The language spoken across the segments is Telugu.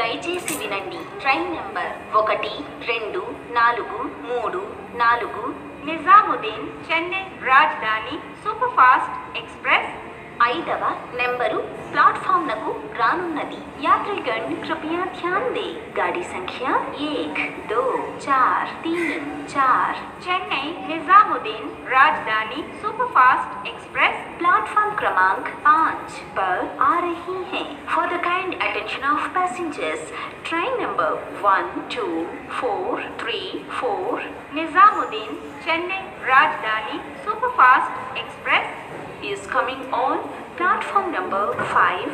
దయచేసి వినండి. Train number 1, 2, 4, 3, 4 Nizamuddin Chennai Rajdhani super fast express 5వ నెంబరు प्लेटफॉर्म नकु रानुन्नदी। यात्रीगण कृपया ध्यान दें। गाड़ी संख्या 1, 2, 4, 3, 4 चेन्नई निजामुद्दीन राजधानी सुपरफास्ट एक्सप्रेस प्लेटफॉर्म क्रमांक 5 पर आ रही है। For the kind attention of passengers, train number 1, 2, 4, 3, 4 Nizamuddin Chennai Rajdhani superfast express is coming on platform number 5.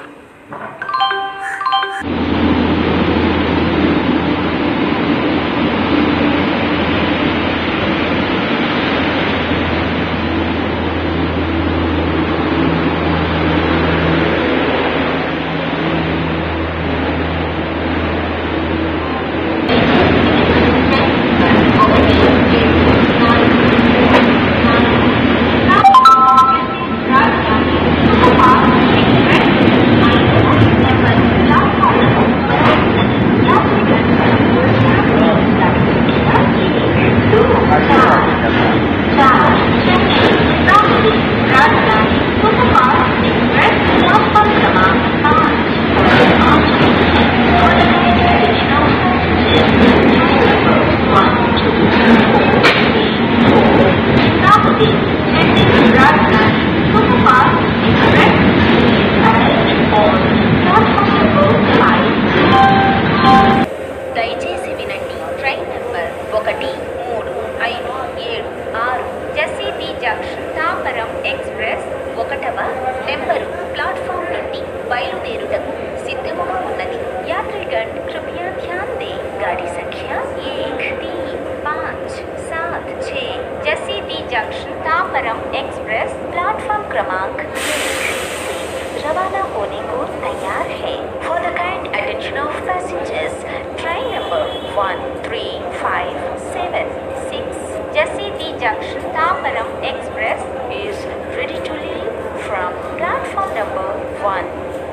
దయచేసి వినండి. Train number 1, 3, 5, 7, 6 Jasidih junction Tambaram express 1వ నెంబరు ప్లాట్ఫామ్ నుండి బయలుదేరుటకు సిద్ధముగా ఉన్నది. यात्रीगण कृपया ध्यान दें। गाड़ी संख्या 1, 3, 5, 7, 6 Jasidih junction Tambaram express platform क्रमांक 1 से रवाना होने को तैयार है। For the kind attention of passengers, train number 1, 3, 5, 7, 6 Jasidih junction Tambaram express is ready to leave from platform number 1.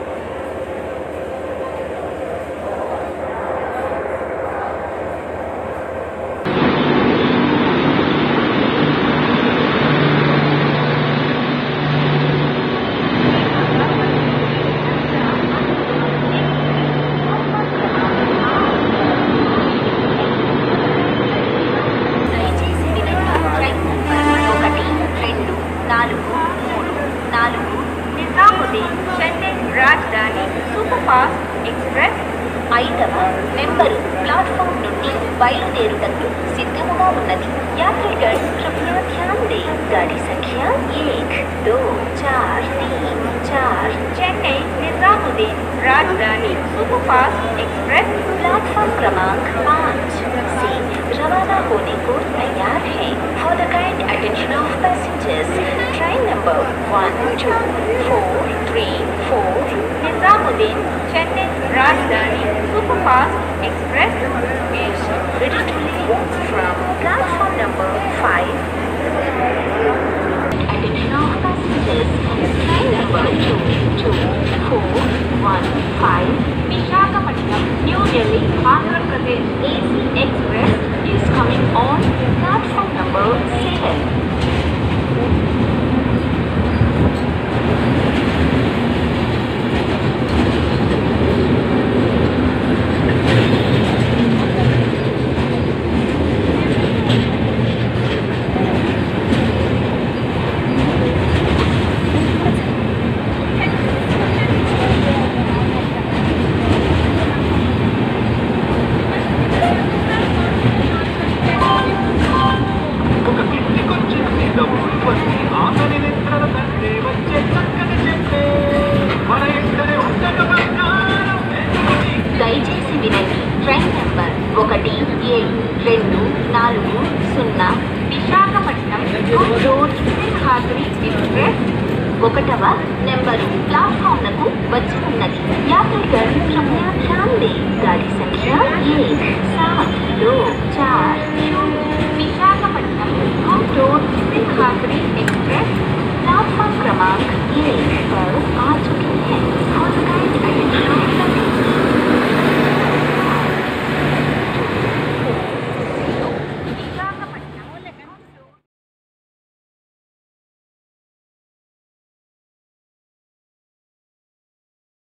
Nizamuddin Chennai Rajdhani superfast express 5వ నెంబరు ప్లాట్ఫామ్ నుండి బయలుదేరుటకు సిద్ధముగా ఉన్నది. यात्रीगण कृपया ध्यान दें। गाड़ी संख्या 1, 2, 4, 3, 4 चेन्नई निजामुद्दीन राजधानी सुपरफास्ट एक्सप्रेस प्लेटफॉर्म क्रमांक 5 से रवाना होने को तैयार है। For the kind attention of passengers, train number 1, 2, 4, 3, 4 Nizamuddin Chennai Rajdhani superfast express is ready to leave from platform number 5. Attention of passengers, train number 2, 2, 4, 1, 5 Visakhapatnam New Delhi Andhra Pradesh AC Express is coming on platform number 7. దయచేసి వినండి. Train number 1, 7, 2, 4 0 Visakhapatnam Road Simhadri express 1వ నెంబరు ప్లాట్ఫామ్ నకు వచ్చి ఉన్నది. यात्रीगण कृपया ध्यान दें। गाड़ी संख्या 1, 7, 2, 4 Visakhapatnam Road Simhadri express platform क्रमांक 1 पर आ चुकी है। For the kind attention of